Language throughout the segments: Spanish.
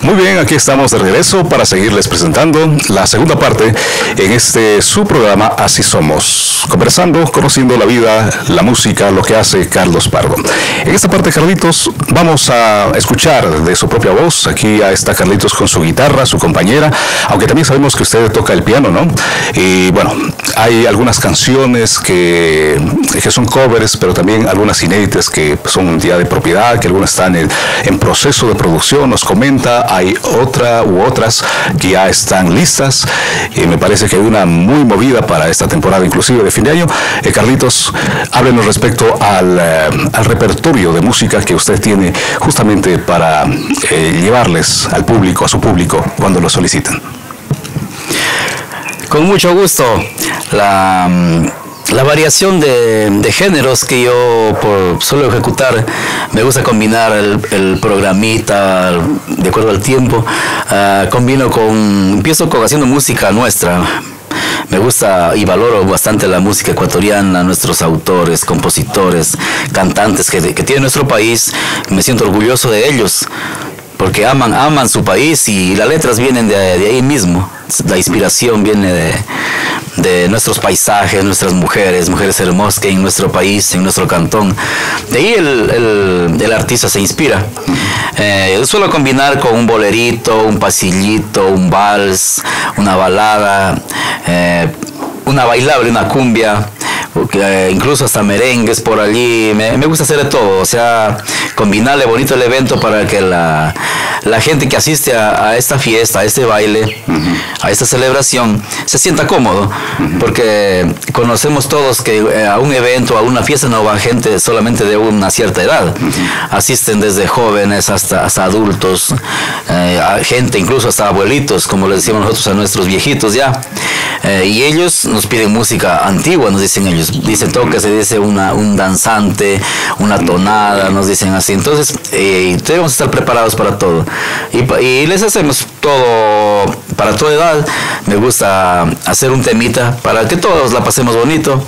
Muy bien, aquí estamos de regreso para seguirles presentando la segunda parte en este su programa Así Somos, conversando, conociendo la vida, la música, lo que hace Carlos Pardo. En esta parte, Carlitos, vamos a escuchar de su propia voz. Aquí está Carlitos con su guitarra, su compañera, aunque también sabemos que usted toca el piano, ¿no? Y bueno, hay algunas canciones que son covers, pero también algunas inéditas que son ya de propiedad, que algunas están en proceso de producción, nos comenta. Hay otra u otras que ya están listas y me parece que hay una muy movida para esta temporada, inclusive de fin de año. Carlitos, háblenos respecto al repertorio de música que usted tiene justamente para llevarles al público, a su público, cuando lo solicitan. Con mucho gusto. La variación de géneros que yo suelo ejecutar, me gusta combinar el programita de acuerdo al tiempo. Empiezo haciendo música nuestra. Me gusta y valoro bastante la música ecuatoriana, nuestros autores, compositores, cantantes que tiene nuestro país. Me siento orgulloso de ellos porque aman su país y las letras vienen de ahí mismo. La inspiración viene de nuestros paisajes, nuestras mujeres hermosas que hay en nuestro país, en nuestro cantón. De ahí el artista se inspira. Yo suelo combinar con un bolerito, un pasillito, un vals, una balada, una bailable, una cumbia, incluso hasta merengues por allí. Me gusta hacer de todo, o sea, combinarle bonito el evento para que la gente que asiste a esta fiesta, a este baile, a esta celebración, se sienta cómodo, porque conocemos todos que a un evento, a una fiesta no va gente solamente de una cierta edad, asisten desde jóvenes hasta adultos, gente incluso hasta abuelitos, como le decimos nosotros a nuestros viejitos ya, y ellos nos piden música antigua, nos dicen ellos, dicen toque, se dice un danzante, una tonada, nos dicen así. Entonces debemos estar preparados para todo y les hacemos todo para toda edad. Me gusta hacer un temita para que todos la pasemos bonito.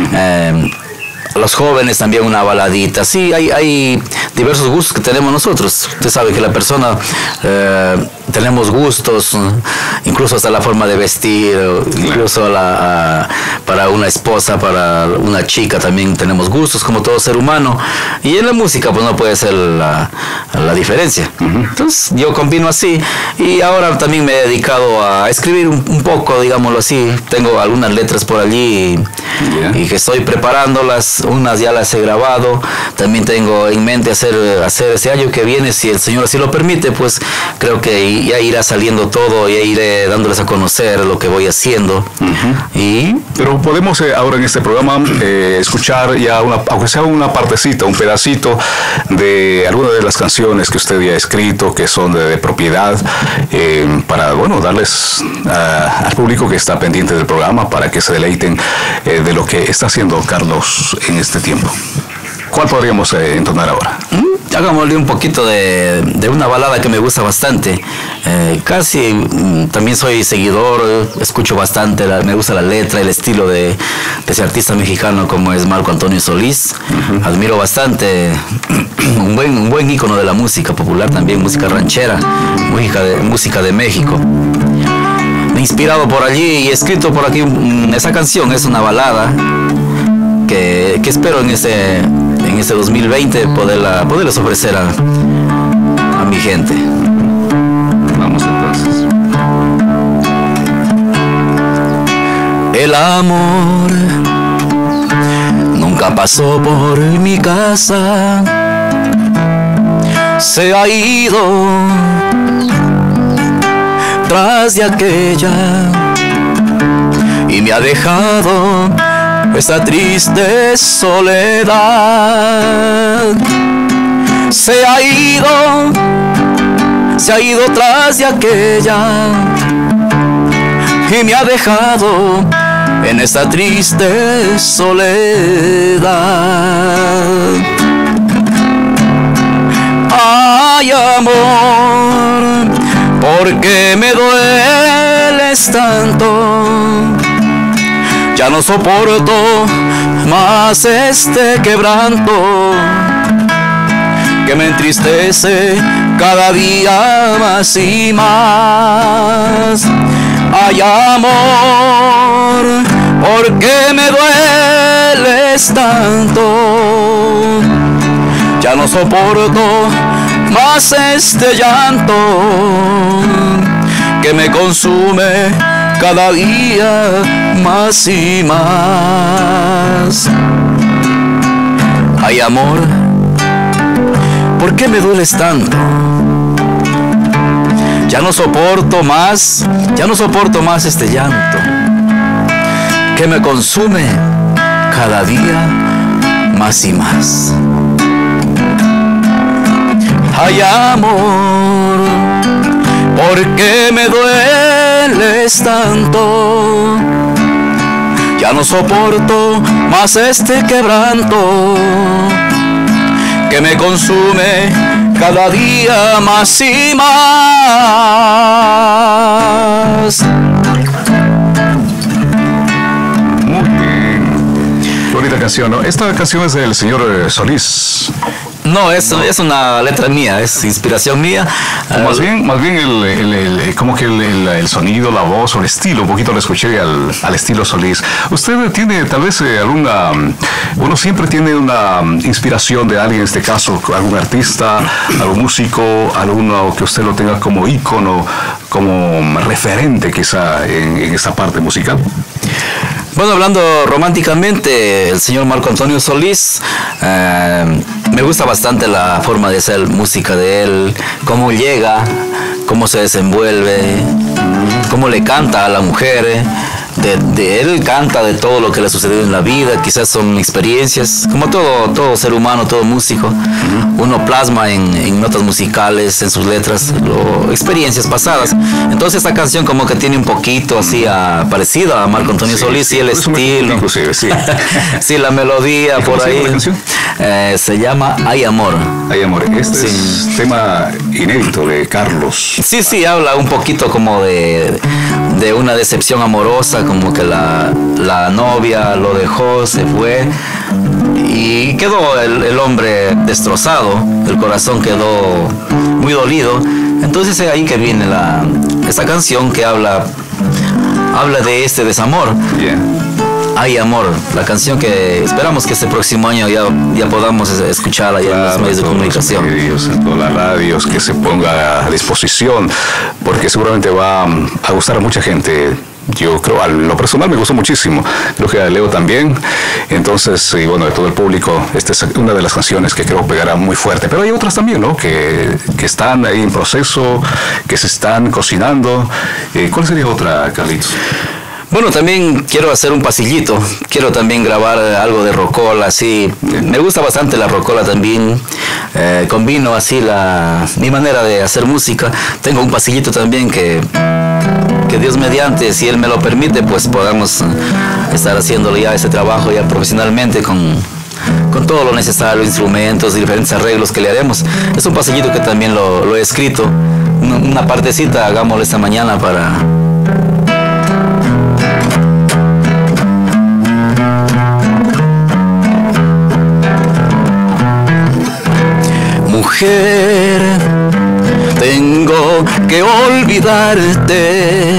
Los jóvenes también una baladita. Sí, hay diversos gustos que tenemos nosotros. Usted sabe que la persona tenemos gustos, incluso hasta la forma de vestir, incluso para una esposa, para una chica también tenemos gustos, como todo ser humano. Y en la música pues no puede ser la diferencia. Entonces yo combino así. Y ahora también me he dedicado a escribir un poco, digámoslo así. Tengo algunas letras por allí y que estoy preparándolas. Unas ya las he grabado. También tengo en mente hacer ese año que viene, si el Señor así lo permite, pues creo que ya irá saliendo todo, ya iré dándoles a conocer lo que voy haciendo. Pero podemos ahora en este programa escuchar ya aunque sea una partecita, un pedacito de algunas de las canciones que usted ya ha escrito, que son de propiedad, para darles al público que está pendiente del programa, para que se deleiten de lo que está haciendo Carlos en este tiempo. ¿Cuál podríamos entonar ahora? Hagámosle un poquito de una balada que me gusta bastante. También soy seguidor, escucho bastante, me gusta la letra, el estilo de ese artista mexicano como es Marco Antonio Solís. Admiro bastante, un buen ícono de la música popular también, música ranchera, música de México. Me he inspirado por allí y he escrito por aquí esa canción. Es una balada que espero en este 2020 poderles ofrecer a mi gente. Vamos entonces. El amor nunca pasó por mi casa, se ha ido tras de aquella y me ha dejado esta triste soledad. Se ha ido tras de aquella y me ha dejado en esta triste soledad. Ay, amor, ¿por qué me dueles tanto? Ya no soporto más este quebranto que me entristece cada día más y más. Ay, amor, ¿por qué me dueles tanto? Ya no soporto más este llanto que me consume cada día más y más. Ay, amor, ¿por qué me dueles tanto? Ya no soporto más este llanto que me consume cada día más y más. Ay, amor, ¿por qué me dueles tanto? Ya no soporto más este quebranto que me consume cada día más y más. Muy bien. Bonita canción, ¿no? Esta canción es del señor Solís. No, es una letra mía, es inspiración mía. Más bien como que el sonido, la voz o el estilo, un poquito lo escuché al estilo Solís. ¿Usted tiene tal vez uno siempre tiene una inspiración de alguien, en este caso, algún artista, algún músico, alguno que usted lo tenga como ícono, como referente quizá en esta parte musical? Bueno, hablando románticamente, el señor Marco Antonio Solís, me gusta bastante la forma de hacer música de él, cómo llega, cómo se desenvuelve, cómo le canta a la mujer. Él canta de todo lo que le ha sucedido en la vida, quizás son experiencias, como todo ser humano, todo músico. Uno plasma en notas musicales, en sus letras, experiencias pasadas. Entonces esta canción como que tiene un poquito así parecida a Marco Antonio Solís, y el estilo. Inclusive, sí. Sí, la melodía por ahí. Se llama Ay, amor. Ay, amor. Este es tema inédito de Carlos. Sí, habla un poquito como de una decepción amorosa, como que la novia lo dejó, se fue y quedó el hombre destrozado, el corazón quedó muy dolido. Entonces es ahí que viene esa canción que habla de este desamor. Yeah. Ay, amor, la canción que esperamos que este próximo año ya podamos escuchar allá en los medios de comunicación. En todas las radios, que se ponga a disposición, porque seguramente va a gustar a mucha gente. Yo creo, a lo personal me gustó muchísimo, creo que a Leo también. Entonces, y bueno, de todo el público, esta es una de las canciones que creo pegará muy fuerte. Pero hay otras también, ¿no? Que están ahí en proceso, que se están cocinando. ¿Cuál sería otra, Carlitos? Bueno, también quiero hacer un pasillito, quiero también grabar algo de rocola, así. Me gusta bastante la rocola también, combino así mi manera de hacer música. Tengo un pasillito también que Dios mediante, si Él me lo permite, pues podamos estar haciéndolo ya ese trabajo ya profesionalmente con todo lo necesario, instrumentos, diferentes arreglos que le haremos. Es un pasillito que también lo he escrito, una partecita, hagámoslo esta mañana para... Mujer, tengo que olvidarte.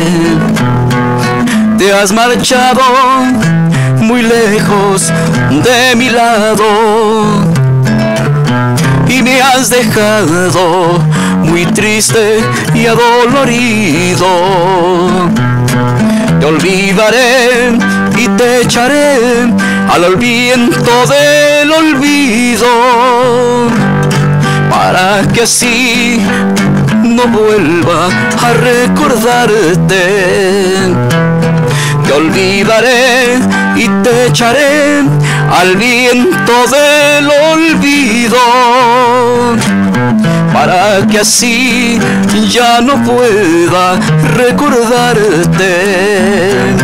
Te has marchado muy lejos de mi lado y me has dejado muy triste y adolorido. Te olvidaré y te echaré al viento del olvido, para que así no vuelva a recordarte. Te olvidaré y te echaré al viento del olvido, para que así ya no pueda recordarte.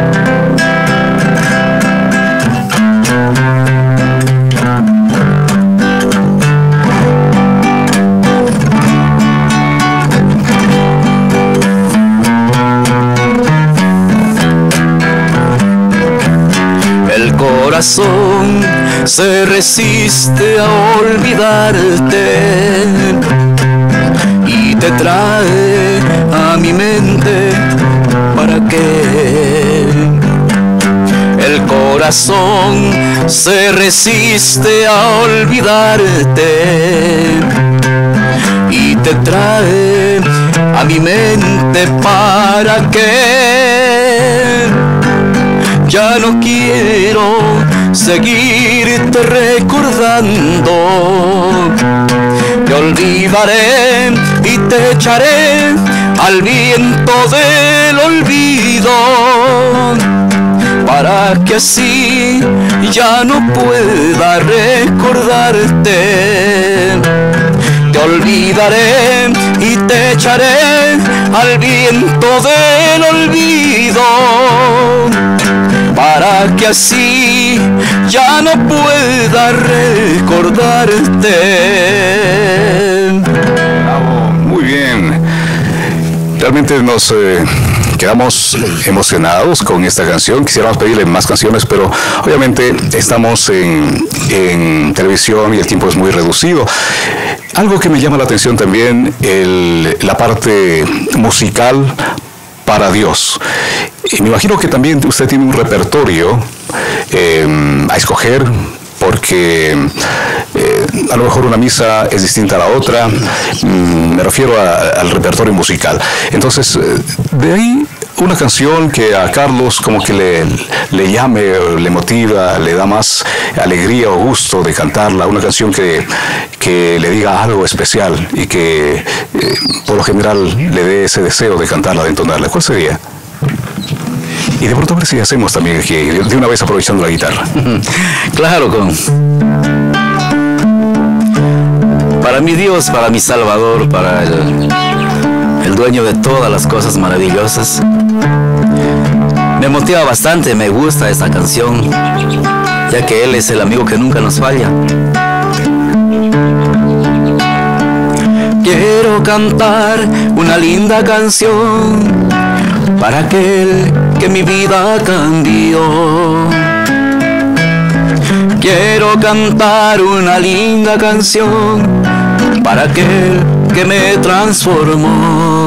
El corazón se resiste a olvidarte. te trae a mi mente para que el corazón se resiste a olvidarte y te trae a mi mente para que ya no quiero seguirte recordando. Te olvidaré y te echaré al viento del olvido, para que así ya no pueda recordarte. Te olvidaré y te echaré al viento del olvido, para que así ya no pueda recordarte. Bravo, muy bien. Realmente nos quedamos emocionados con esta canción. Quisiéramos pedirle más canciones, pero obviamente estamos en televisión y el tiempo es muy reducido. Algo que me llama la atención también, la parte musical para Dios. Y me imagino que también usted tiene un repertorio a escoger, porque a lo mejor una misa es distinta a la otra. Me refiero al repertorio musical. Entonces, de ahí una canción que a Carlos como que le llame, le motiva, le da más alegría o gusto de cantarla. Una canción que le diga algo especial y que por lo general le dé ese deseo de cantarla, de entonarla. ¿Cuál sería? Y de pronto a ver si hacemos también aquí, de una vez aprovechando la guitarra. Claro, para mi Dios, para mi Salvador, para el dueño de todas las cosas maravillosas. Me motiva bastante, me gusta esta canción, ya que Él es el amigo que nunca nos falla. Quiero cantar una linda canción para aquel que mi vida cambió. Quiero cantar una linda canción para aquel que me transformó.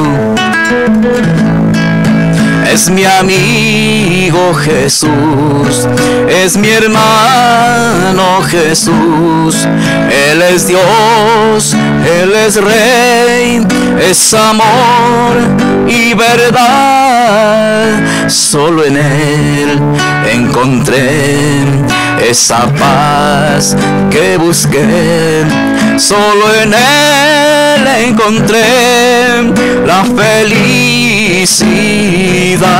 Es mi amigo Jesús, es mi hermano Jesús. Él es Dios, Él es Rey, es amor y verdad. Solo en Él encontré esa paz que busqué. Solo en Él encontré la felicidad.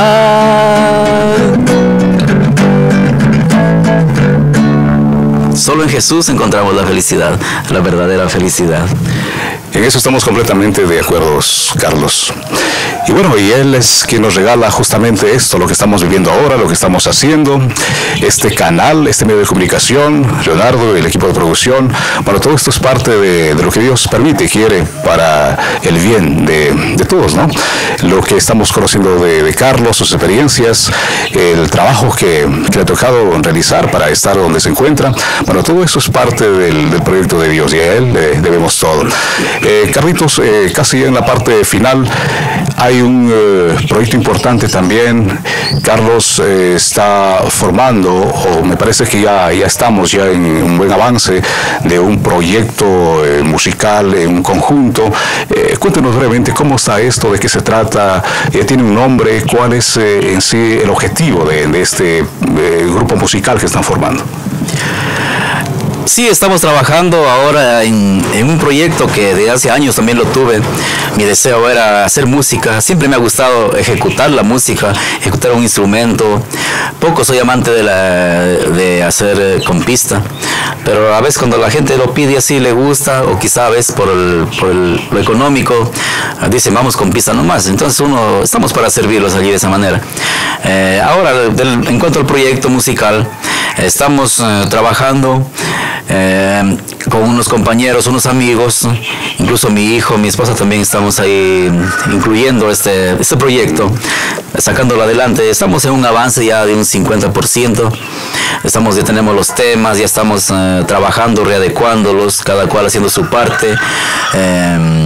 Solo en Jesús encontramos la felicidad, la verdadera felicidad. En eso estamos completamente de acuerdo, Carlos. Y bueno, y Él es quien nos regala justamente esto, lo que estamos viviendo ahora, lo que estamos haciendo, este canal, este medio de comunicación, Leonardo, el equipo de producción. Bueno, todo esto es parte de lo que Dios permite y quiere para el bien de todos, ¿no? Lo que estamos conociendo de Carlos, sus experiencias, el trabajo que le ha tocado realizar para estar donde se encuentra. Bueno, todo eso es parte del proyecto de Dios y a Él le debemos todo. Carlitos, casi en la parte final hay un proyecto importante también. Carlos está formando, o me parece que ya estamos ya en un buen avance de un proyecto musical, un conjunto. Cuéntenos brevemente cómo está esto, de qué se trata, tiene un nombre, cuál es en sí el objetivo de este grupo musical que están formando. Sí, estamos trabajando ahora en un proyecto que de hace años también lo tuve. Mi deseo era hacer música. Siempre me ha gustado ejecutar la música, ejecutar un instrumento. Poco soy amante de hacer con pista, pero a veces cuando la gente lo pide así le gusta, o quizá a veces por lo económico, dicen vamos con pista nomás. Entonces estamos para servirlos allí de esa manera. Ahora, en cuanto al proyecto musical, estamos trabajando con unos compañeros, unos amigos, incluso mi hijo, mi esposa también estamos ahí incluyendo este proyecto, sacándolo adelante. Estamos en un avance ya de un 50%. Ya tenemos los temas, ya estamos trabajando, readecuándolos, cada cual haciendo su parte.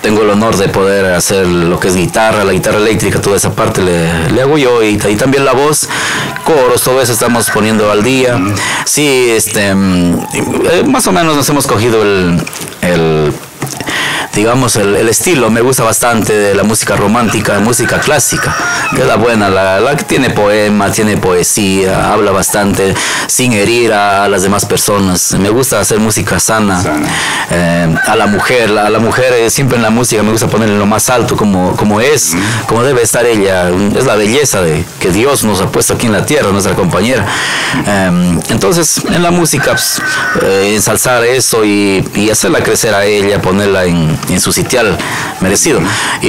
tengo el honor de poder hacer lo que es guitarra, la guitarra eléctrica, toda esa parte le hago yo, y también la voz, coros, todo eso estamos poniendo al día. Sí, más o menos nos hemos cogido digamos, el estilo. Me gusta bastante de la música romántica, música clásica, que es la buena, la que tiene poema, tiene poesía, habla bastante sin herir a las demás personas. Me gusta hacer música sana. A la mujer siempre en la música me gusta ponerle lo más alto, como es, como debe estar ella. Es la belleza que Dios nos ha puesto aquí en la tierra, nuestra compañera. Entonces, en la música, pues, ensalzar eso y hacerla crecer a ella, ponerla en su sitial merecido.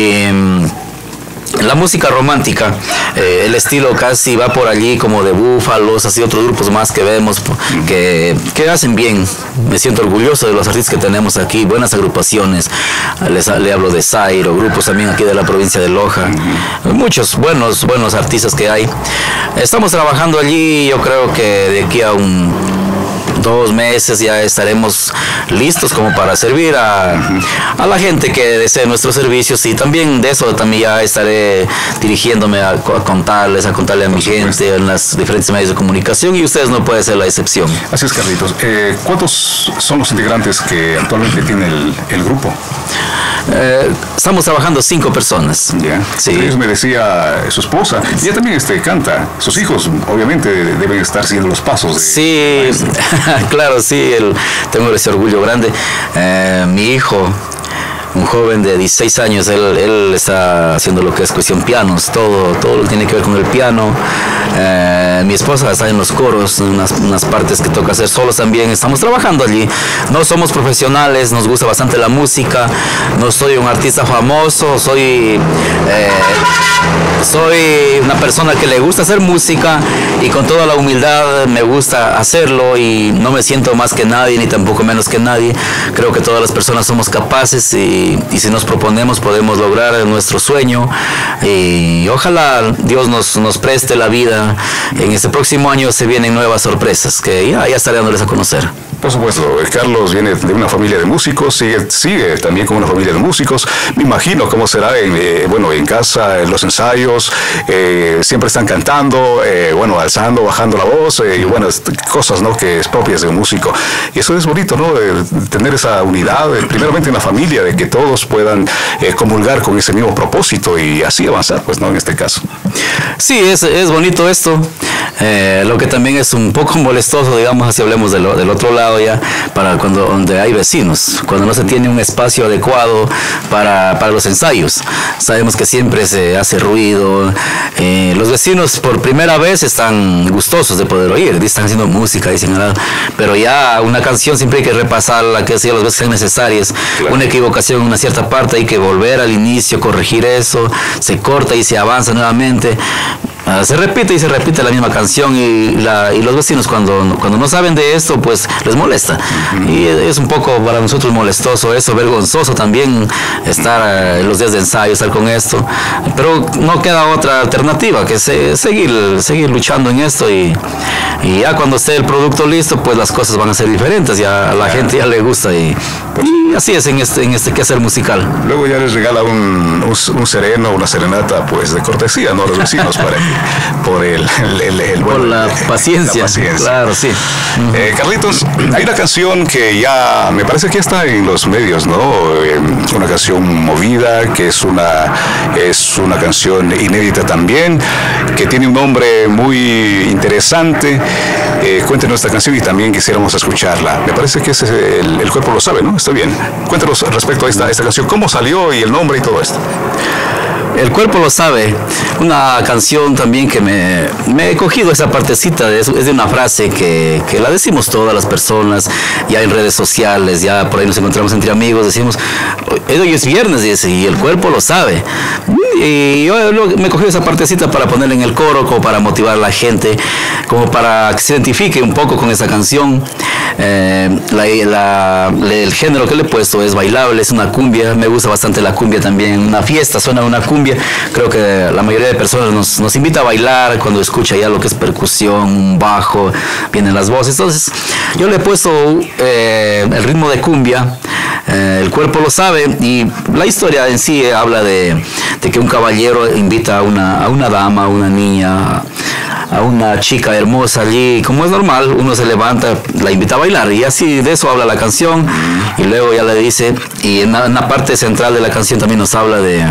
La música romántica, el estilo casi va por allí, como de Búfalos, así otros grupos más que vemos que hacen bien. Me siento orgulloso de los artistas que tenemos aquí, buenas agrupaciones. Le hablo de Zairo, grupos también aquí de la provincia de Loja, muchos buenos artistas que hay. Estamos trabajando allí, yo creo que de aquí a 2 meses ya estaremos listos como para servir a la gente que desee nuestros servicios, y también de eso también ya estaré dirigiéndome a contarle a mi gente en las diferentes medios de comunicación, y ustedes no pueden ser la excepción. Así es, Carlitos. ¿Cuántos son los integrantes que actualmente tiene el grupo? Estamos trabajando 5 personas. Yeah. Sí. Ellos me decía su esposa, ella también canta. Sus hijos obviamente deben estar siguiendo los pasos. Sí, claro, sí, tengo ese orgullo grande. Mi hijo, un joven de 16 años, él está haciendo lo que es cuestión pianos, todo lo que tiene que ver con el piano. Mi esposa está en los coros, unas partes que toca hacer solos también. Estamos trabajando allí. No somos profesionales, nos gusta bastante la música. No soy un artista famoso, soy una persona que le gusta hacer música, y con toda la humildad me gusta hacerlo, y no me siento más que nadie ni tampoco menos que nadie. Creo que todas las personas somos capaces, y si nos proponemos podemos lograr nuestro sueño, y ojalá Dios nos preste la vida. En este próximo año se vienen nuevas sorpresas que ya estaré dándoles a conocer. Por supuesto, Carlos viene de una familia de músicos, sigue también con una familia de músicos. Me imagino cómo será en casa, en los ensayos, siempre están cantando, alzando, bajando la voz, cosas, ¿no?, que es propias de un músico. Y eso es bonito, ¿no?, tener esa unidad, primeramente en la familia, de que todos puedan comulgar con ese mismo propósito y así avanzar, pues, ¿no?, en este caso. Sí, es bonito esto. Lo que también es un poco molestoso, digamos, si hablemos del otro lado ya, para donde hay vecinos, cuando no se tiene un espacio adecuado para los ensayos. Sabemos que siempre se hace ruido. Los vecinos por primera vez están gustosos de poder oír, están haciendo música, dicen, pero ya una canción siempre hay que repasarla, que sea las veces sean necesarias. Claro. Una equivocación en una cierta parte hay que volver al inicio, corregir eso, se corta y se avanza nuevamente. Se repite la misma canción, y los vecinos cuando no saben de esto, pues les molesta. Y es un poco para nosotros molestoso eso, vergonzoso también estar en los días de ensayo, estar con esto. Pero no queda otra alternativa que seguir luchando en esto, y ya cuando esté el producto listo, pues las cosas van a ser diferentes. Ya a la gente ya le gusta, y así es en este quehacer musical. Luego ya les regala un sereno, una serenata, pues de cortesía, ¿no?, a los vecinos, por la paciencia. Claro, sí. Carlitos, hay una canción que ya me parece que está en los medios, ¿no? Una canción movida, que es una canción inédita también, que tiene un nombre muy interesante. Cuéntenos esta canción y también quisiéramos escucharla. Me parece que el cuerpo lo sabe, ¿no? Está bien. Cuéntenos respecto a esta canción, cómo salió y el nombre y todo esto. El cuerpo lo sabe, una canción también que me he cogido esa partecita, es de una frase que la decimos todas las personas, ya en redes sociales, ya por ahí nos encontramos entre amigos, decimos, hoy es viernes, dice, y el cuerpo lo sabe. Y yo me he cogido esa partecita para ponerla en el coro, como para motivar a la gente, como para que se identifique un poco con esa canción. El género que le he puesto es bailable, es una cumbia, me gusta bastante la cumbia también. Una fiesta suena una cumbia, creo que la mayoría de personas nos invita a bailar cuando escucha ya lo que es percusión, un bajo, vienen las voces. Entonces yo le he puesto el ritmo de cumbia, El cuerpo lo sabe, y la historia en sí habla de que un caballero invita a una dama, a una niña, a una chica hermosa allí, como es normal, uno se levanta, la invita a bailar, y así de eso habla la canción, y luego ya le dice, y en la parte central de la canción también nos habla de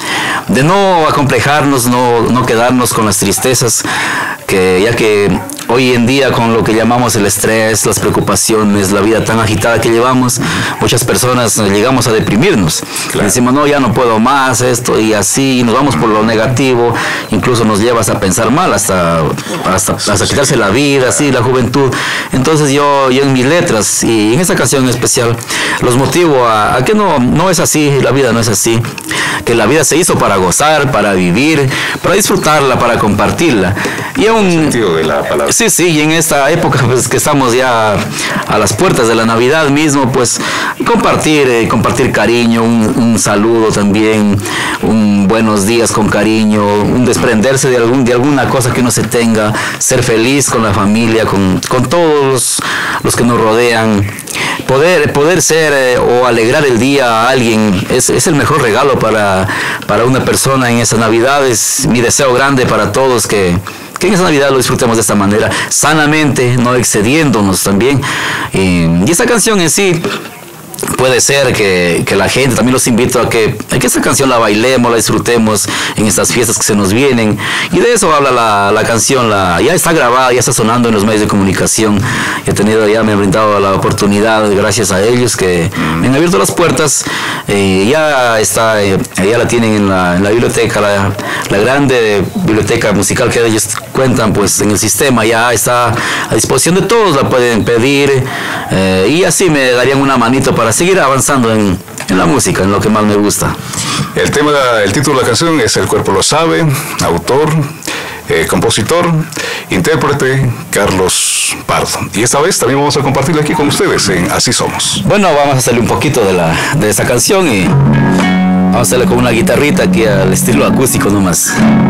no acomplejarnos, no quedarnos con las tristezas, ya que hoy en día, con lo que llamamos el estrés, las preocupaciones, la vida tan agitada que llevamos, muchas personas llegamos a deprimirnos. Claro. Decimos, no, ya no puedo más, esto y así, y nos vamos por lo negativo, incluso nos llevas a pensar mal, hasta quitarse la vida, así, la juventud. Entonces yo en mis letras, y en esta canción en especial, los motivo a que no es así, la vida no es así, que la vida se hizo para gozar, para vivir, para disfrutarla, para compartirla. Y el sentido de la palabra. Sí, y en esta época, pues, que estamos ya a las puertas de la Navidad mismo, pues compartir cariño, un saludo también, un buenos días con cariño, un desprenderse de alguna cosa que uno se tenga, ser feliz con la familia, con todos los que nos rodean. Poder ser o alegrar el día a alguien es el mejor regalo para una persona en esa Navidad. Es mi deseo grande para todos que en esa Navidad lo disfrutemos de esta manera, sanamente, no excediéndonos también. Y esta canción en sí, puede ser que la gente, también los invito a que esta canción la bailemos, la disfrutemos en estas fiestas que se nos vienen, y de eso habla la canción. Ya está grabada, ya está sonando en los medios de comunicación, ya me han brindado la oportunidad, gracias a ellos que me han abierto las puertas. Ya la tienen en la biblioteca, la grande biblioteca musical que ellos cuentan, pues en el sistema ya está a disposición de todos, la pueden pedir, y así me darían una manito para seguir avanzando en la música, en lo que más me gusta. El título de la canción es El cuerpo lo sabe, autor, compositor, intérprete, Carlos Pardo. Y esta vez también vamos a compartirla aquí con ustedes en Así Somos. Bueno, vamos a hacerle un poquito de esa canción, y vamos a hacerle con una guitarrita aquí al estilo acústico nomás.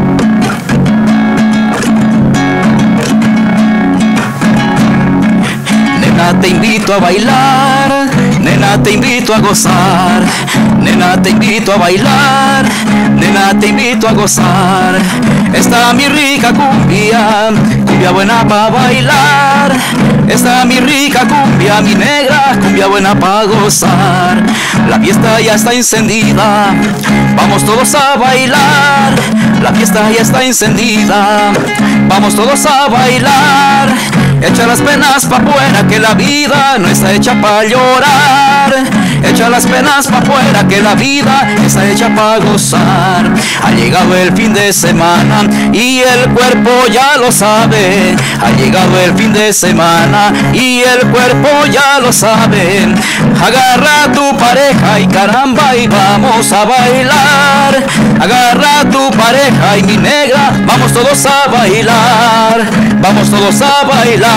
Nena, te invito a bailar, nena, te invito a gozar, nena, te invito a bailar, nena, te invito a gozar. Está mi rica cumbia, cumbia buena pa' bailar. Está mi rica cumbia, mi negra, cumbia buena pa' gozar. La fiesta ya está encendida, vamos todos a bailar. La fiesta ya está encendida, vamos todos a bailar. Echa las penas pa' afuera, que la vida no está hecha pa' llorar. Echa las penas pa' afuera, que la vida está hecha pa' gozar. Ha llegado el fin de semana y el cuerpo ya lo sabe. Ha llegado el fin de semana y el cuerpo ya lo sabe. Agarra a tu pareja y caramba, y vamos a bailar. Agarra a tu pareja y mi negra, vamos todos a bailar. Vamos todos a bailar.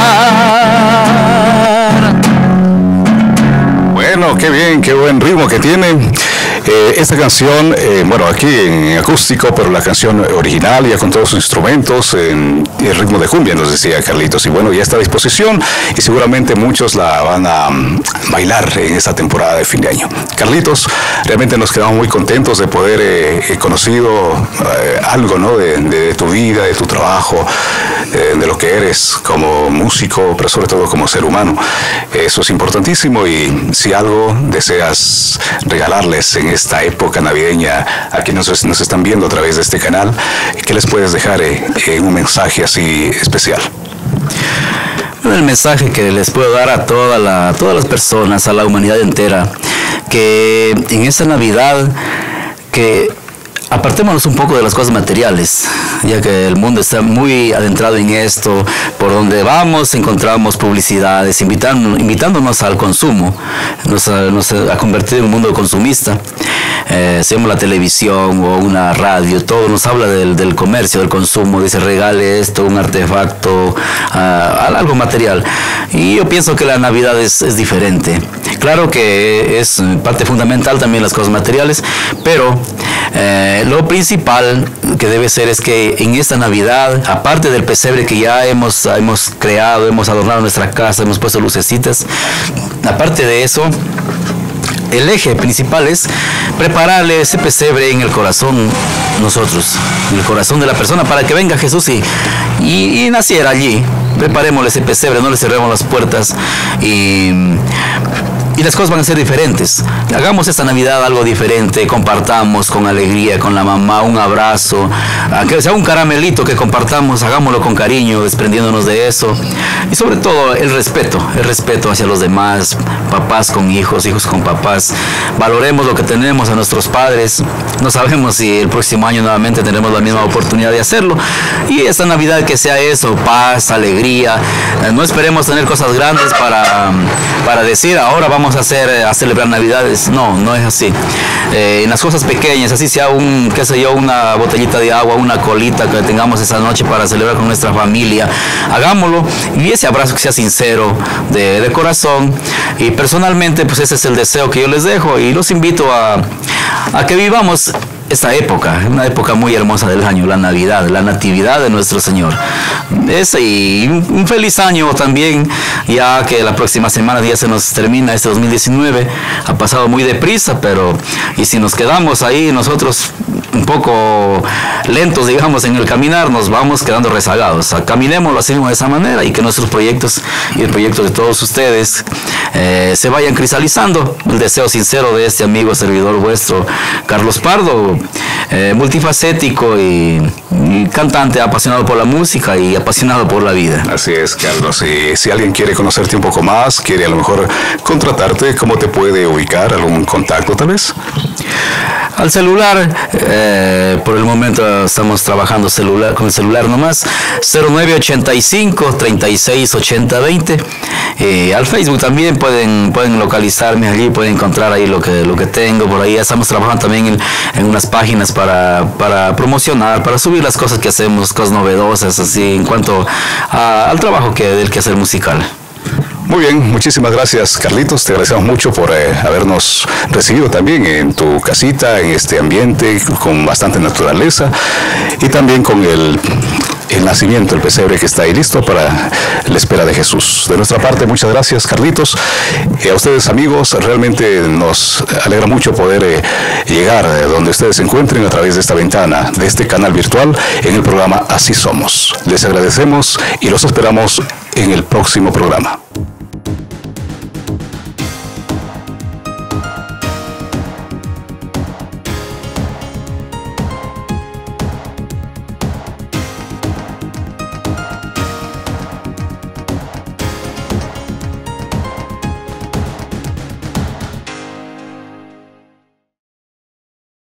Bueno, qué bien, qué buen ritmo que tiene esta canción, bueno, aquí en acústico, pero la canción original ya con todos sus instrumentos, en el ritmo de cumbia, nos decía Carlitos, y bueno, ya está a disposición y seguramente muchos la van a bailar en esta temporada de fin de año. Carlitos, realmente nos quedamos muy contentos de poder conocido algo, ¿no? de tu vida, de tu trabajo, de lo que eres como músico, pero sobre todo como ser humano. Eso es importantísimo, y si algo deseas regalarles en esta época navideña a quienes nos están viendo a través de este canal, ¿qué les puedes dejar en un mensaje así especial? El mensaje que les puedo dar a todas las personas, a la humanidad entera, que en esta Navidad, que apartémonos un poco de las cosas materiales, ya que el mundo está muy adentrado en esto. Por donde vamos encontramos publicidades invitándonos al consumo. Nos ha convertido en un mundo consumista. Seamos la televisión o una radio, todo nos habla del comercio, del consumo. Dice, regale esto, un artefacto, algo material. Y yo pienso que la Navidad es diferente. Claro que es parte fundamental también las cosas materiales, pero lo principal que debe ser es que en esta Navidad, aparte del pesebre que ya hemos creado, hemos adornado nuestra casa, hemos puesto lucecitas, aparte de eso, el eje principal es prepararle ese pesebre en el corazón nosotros, en el corazón de la persona, para que venga Jesús y naciera allí. Preparémosle ese pesebre, no le cerremos las puertas y las cosas van a ser diferentes. Hagamos esta Navidad algo diferente, compartamos con alegría con la mamá, un abrazo, que sea un caramelito que compartamos, hagámoslo con cariño, desprendiéndonos de eso. Y sobre todo el respeto hacia los demás, papás con hijos, hijos con papás. Valoremos lo que tenemos, a nuestros padres. No sabemos si el próximo año nuevamente tendremos la misma oportunidad de hacerlo. Y esta Navidad que sea eso, paz, alegría. No esperemos tener cosas grandes para decir, ahora vamos a celebrar Navidades. No es así. En las cosas pequeñas, así sea una botellita de agua, una colita que tengamos esa noche para celebrar con nuestra familia, hagámoslo, y ese abrazo que sea sincero, de corazón. Y personalmente, pues ese es el deseo que yo les dejo, y los invito a que vivamos esta época, una época muy hermosa del año, la Navidad, la Natividad de nuestro Señor. Y un feliz año también, ya que la próxima semana ya se nos termina este 2019. Ha pasado muy deprisa, y si nos quedamos ahí nosotros un poco lentos, digamos, en el caminar, nos vamos quedando rezagados. Caminémoslo así de esa manera, y que nuestros proyectos y el proyecto de todos ustedes se vayan cristalizando. El deseo sincero de este amigo servidor vuestro, Carlos Pardo, multifacético y cantante, apasionado por la música y apasionado por la vida. Así es, Carlos. Y si alguien quiere conocerte un poco más, quiere a lo mejor contratarte, ¿cómo te puede ubicar? ¿Algún contacto tal vez? Al celular, por el momento estamos trabajando con el celular nomás, 0985 36 80 20. Al Facebook también pueden localizarme allí, pueden encontrar ahí lo que tengo por ahí. Estamos trabajando también en unas páginas para promocionar, para subir las cosas que hacemos, cosas novedosas, así en cuanto al trabajo del quehacer musical. Muy bien, muchísimas gracias, Carlitos. Te agradecemos mucho por habernos recibido también en tu casita, en este ambiente con bastante naturaleza, y también con el nacimiento, el pesebre que está ahí listo para la espera de Jesús. De nuestra parte, muchas gracias, Carlitos. A ustedes, amigos, realmente nos alegra mucho poder llegar donde ustedes se encuentren a través de esta ventana, de este canal virtual, en el programa Así Somos. Les agradecemos y los esperamos en el próximo programa.